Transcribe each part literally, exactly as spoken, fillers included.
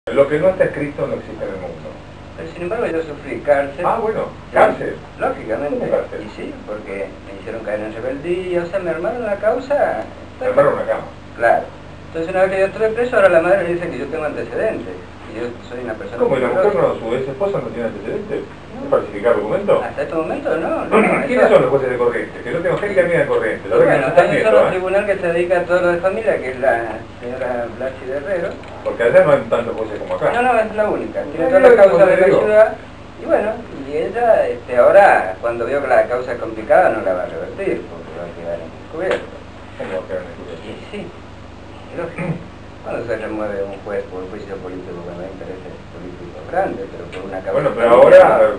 Lo que no está escrito no existe en el mundo. Pero sin embargo yo sufrí cárcel. Ah, bueno, cárcel. Lógicamente. ¿Cómo cárcel? Y sí, porque me hicieron caer en rebeldía, o sea, me armaron la causa. Me armaron una cama. Claro. Entonces una vez que yo estuve preso, ahora la madre me dice que yo tengo antecedentes. Y yo soy una persona... ¿Cómo? ¿Y la mujer no, su ex esposa no tiene antecedentes? ¿No falsificar documentos? Hasta este momento no. no, no ¿Quiénes son los jueces de Corrientes? Que yo tengo gente amiga de Corrientes. La bueno, verdad que está en no un están solo viendo, tribunal que se dedica a todo lo de familia, que es la señora Blachi de Herrero. Porque allá no hay tantos jueces como acá. No, no, es la única. Tiene No, todas no, las causas como de te la digo. ciudad. Y bueno, y ella este, ahora, cuando vio que la causa es complicada, no la va a revertir, porque va a quedar encubierto. ¿Cómo va a quedar encubierto? Y sí, es lógico. Cuando se remueve un juez por juicio político que no hay intereses políticos grandes, pero por una causa... Bueno, pero ahora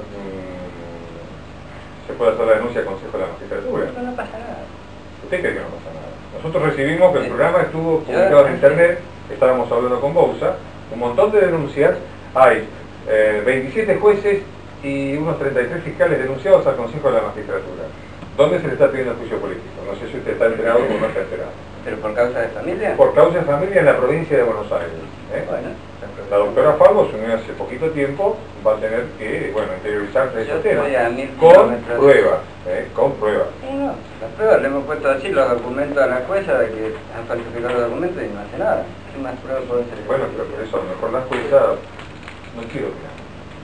mmm, se puede hacer la denuncia al Consejo de la Magistratura. No, no pasa nada. ¿Usted cree que no pasa nada? Nosotros recibimos que el Sí. programa estuvo Yo- publicado en internet, estábamos hablando con Bouza, un montón de denuncias, hay eh, veintisiete jueces y unos treinta y tres fiscales denunciados al Consejo de la Magistratura. ¿Dónde se le está pidiendo juicio político? No sé si usted está enterado o no está enterado. ¿Pero por causa de familia? Por causa de familia en la provincia de Buenos Aires. ¿eh? Bueno, La doctora Falvo se unió hace poquito tiempo, va a tener que, bueno, interiorizarse de yo esos temas. estoy a mil Con kilómetros. pruebas, ¿eh? con pruebas. No, no, las pruebas le hemos puesto así los documentos a la jueza de que han falsificado los documentos y no hace nada. ¿Qué más pruebas puede ser? Bueno, pero por eso a lo mejor la jueza no quiere opinar.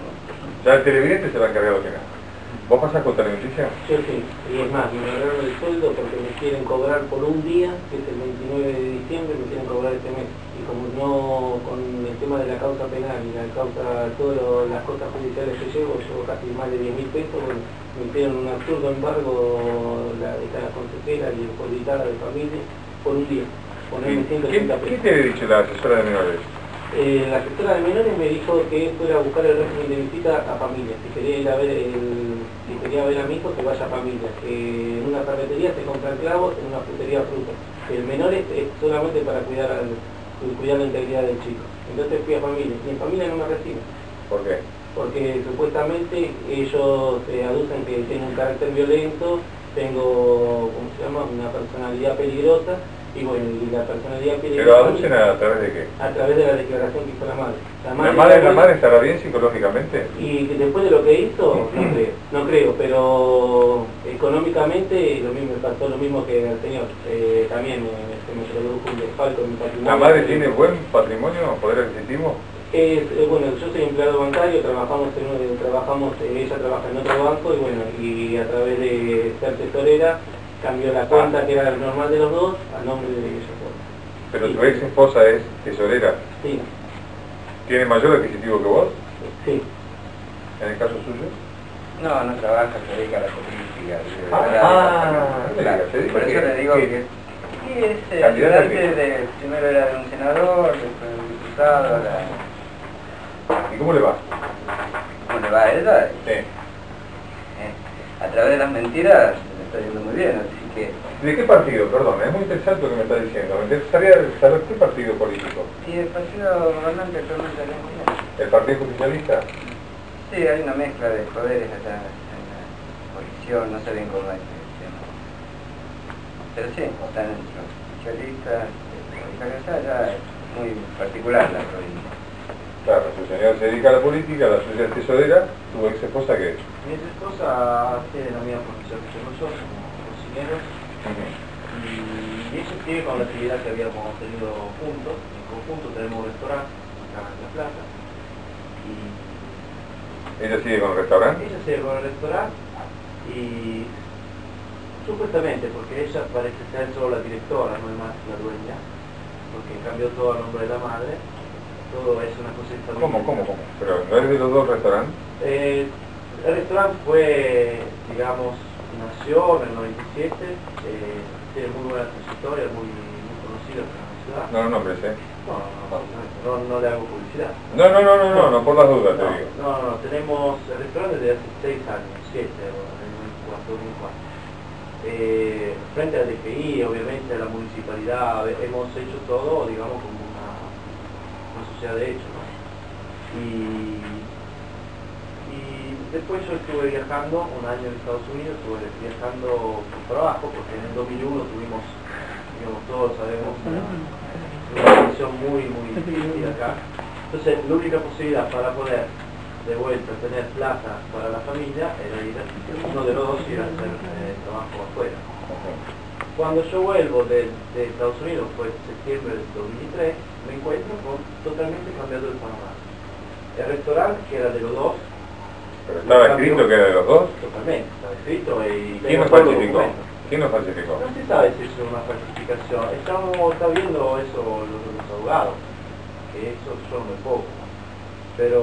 Ya el televidente se va a encargar de opinar. ¿Vos pasás contra la noticia? Yo sí, y es más, me agarraron el sueldo porque me quieren cobrar por un día, que es el veintinueve de diciembre, me quieren cobrar este mes. Y como no, con el tema de la causa penal y la causa, todas las cosas judiciales que llevo, llevo casi más de diez mil pesos, bueno, me hicieron un absurdo embargo la, esta, la consejera y el politar de familia por un día. Ponerme ciento ¿Qué, ochenta ¿Qué pesos. te ha dicho la asesora de menores? Eh, la asesora de menores me dijo que fuera a buscar el régimen de visita a familia, si quería ir a ver el, si quería ver a mi hijo que vaya a familia, que en una ferretería se compran clavos, en una frutería fruta, que el menor es, es solamente para cuidar, al, cuidar la integridad del chico. Entonces fui a familia, y en familia no me reciben, ¿Por qué? porque supuestamente ellos eh, aducen que tengo un carácter violento, tengo, ¿cómo se llama?, una personalidad peligrosa. Y bueno, y la personalidad peligrosa... ¿Pero aducen a través de qué? A través de la declaración que hizo la madre. ¿La madre, la madre estará bien psicológicamente? Y después de lo que hizo, no creo, no creo, pero económicamente lo mismo, me pasó lo mismo que al señor. Eh, también eh, se me produjo un desfalco en mi patrimonio. ¿La madre tiene buen patrimonio, poder adquisitivo? Es, eh, bueno, yo soy empleado bancario, trabajamos, en, un- trabajamos eh, ella trabaja en otro banco y bueno, y a través de ser tesorera cambió la cuenta que era normal de los dos a nombre de ella. ¿Pero Sí. tu ex esposa es tesorera? Sí, ¿Tiene mayor adquisitivo que vos? sí. ¿En el caso suyo? No, no trabaja, se dedica a la política. se Ah, dedica a la- ah, claro, se dedica por eso que- le digo que- que... Sí, es eh, ¿Candidata a ayudante qué? de... Primero era de un senador, después de un diputado, ahora... ¿Y cómo le va? ¿Cómo le va a ella? Sí. Eh, a través de las mentiras le está yendo muy bien, así que... ¿De qué partido? Perdón, es muy interesante lo que me está diciendo. Me interesaría saber qué partido político. Y el partido gobernante actualmente le muy bien. ¿El Partido Justicialista? Sí, hay una mezcla de poderes acá en la coalición, no sé bien cómo es el tema. Pero sí, están los socialistas, la ya es muy particular la provincia. Claro, su señor se dedica a la política, la suya es tesorera, tu ex esposa qué es. Mi ex esposa tiene la misma profesión que nosotros, como cocineros, y eso sigue con la actividad que habíamos tenido juntos. En conjunto tenemos un restaurante acá en La Plata, y ¿Ella sigue con el restaurante? ella sigue con el restaurante, y supuestamente, porque ella parece ser solo la directora, no es más la dueña, porque cambió todo a nombre de la madre, todo es una cosa establece. ¿Cómo, cómo, cómo? ¿Pero no es de los dos restaurantes? Eh, el restaurante fue, digamos, nació en el noventa y siete, eh, tiene muy buena trayectoria, muy, muy conocido acá en la ciudad. No, no, nombres, ¿eh? No, no, no, no, no le hago publicidad. No, no, no, no, no, no, por las dudas te No, digo. no, no, tenemos el restaurante desde hace seis años, siete, en el noventa y cuatro, dos mil cuatro. Eh, frente al D F I, obviamente a la municipalidad, hemos hecho todo, digamos, como una, una sociedad de hecho, ¿no? Y, y después yo estuve viajando un año en Estados Unidos, estuve viajando por trabajo, porque en el dos mil uno tuvimos, digamos, todos sabemos, una, una situación muy, muy difícil acá. Entonces, la única posibilidad para poder de vuelta tener plata para la familia era ir, uno de los dos ir a hacer eh, trabajo afuera. Cuando yo vuelvo de, de Estados Unidos, fue septiembre del dos mil tres, me encuentro con totalmente cambiado el panorama. El restaurante, que era de los dos, ¿Pero estaba escrito que era de los dos? totalmente, estaba escrito y... ¿Quién lo falsificó? ¿Quién lo falsificó? No se sabe si eso es una falsificación. Estamos está viendo eso los, los abogados, que eso yo no me puedo. Pero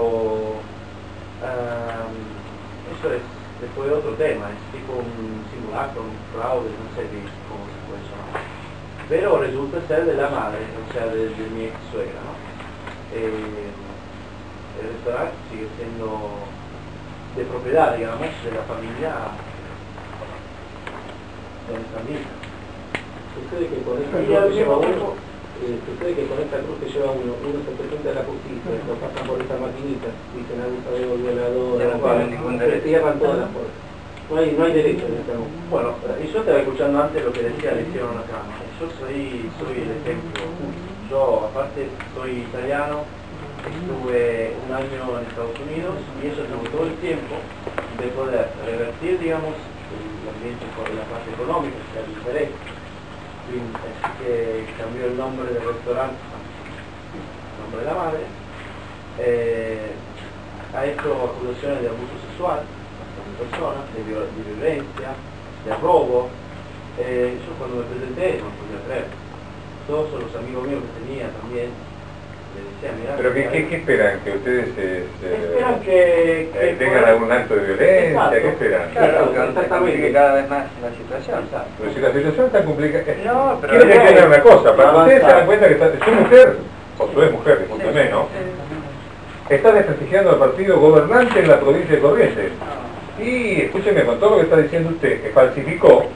um, eso es después de otro tema, es tipo un simulacro, un fraude, no sé cómo se puede llamar. Pero resulta ser de la madre, o sea, de, de mi ex suegra, ¿no? Eh, el restaurante sigue siendo de propiedad, digamos, de la familia de nuestra amiga. Sucede que con esta cruz que lleva uno, eh, sucede que con esta cruz que lleva uno, uno se presenta a la justicia, lo pasan por esta maquinita, dicen abusador, violador, Ya no tienen ningún derecho. se cierran todas las puertas. No hay, no hay derecho en este momento. Bueno, y yo estaba escuchando antes lo que decía, le hicieron acá. Yo soy, soy el ejemplo. Yo, aparte, soy italiano, estuve un año en Estados Unidos y eso tuvo todo el tiempo de poder revertir, digamos, el ambiente por la parte económica, o sea, el interés. Así que cambió el nombre del restaurante, el nombre de la madre. Eh, ha hecho acusaciones de abuso sexual a mi persona, de, viol de violencia, de robo. Eh, yo cuando me presenté no podía creer. Todos los amigos míos que tenía también le decían, mirá, ¿Pero qué, qué, qué esperan? ¿Que ustedes se, se, esperan que, que eh, tengan por... algún acto de violencia? Exacto. ¿Qué esperan? Claro, que se complique cada vez más la situación. Pero si la situación está complicada... No, pero... Quiero que entiendan una cosa, para que ustedes se avanza. dan cuenta que está, su mujer, o su ex mujer, discúlpeme, ¿no? Está desprestigiando al partido gobernante en la provincia de Corrientes. Y escúcheme, con todo lo que está diciendo usted, que falsificó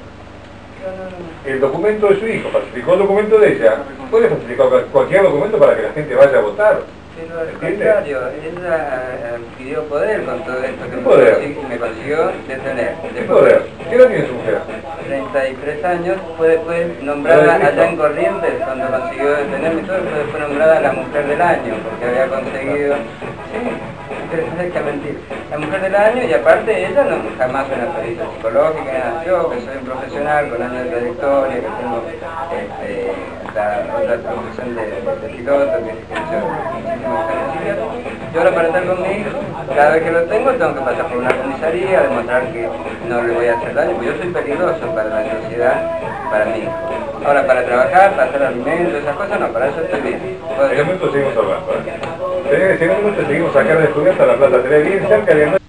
el documento de su hijo, falsificó el documento de ella, puede falsificar cualquier documento para que la gente vaya a votar. Pero al contrario, ella eh, pidió poder con todo esto que ¿Qué me, poder? consi- me consiguió detener. ¿Qué poder? ¿Qué edad tiene su mujer? treinta y tres años, fue después nombrada allá en Corrientes, cuando consiguió detenerme y todo, fue después nombrada la mujer del año, porque había conseguido... Sí, es que mentir. La mujer del año, y aparte ella no, jamás una pericia psicológica, nada. Yo, que soy un profesional con años de trayectoria, que tengo este, la otra profesión de, de piloto, que es que yo, yo ahora para estar con mi hijo, cada vez que lo tengo tengo que pasar por una comisaría, demostrar que no le voy a hacer daño, porque yo soy peligroso para la sociedad, para mi hijo. Ahora, para trabajar, para hacer alimentos, esas cosas, no, para eso estoy bien. En un momento seguimos hablando, ¿eh? En un momento seguimos acá de estudiantes a La Plata, tenés bien cerca de...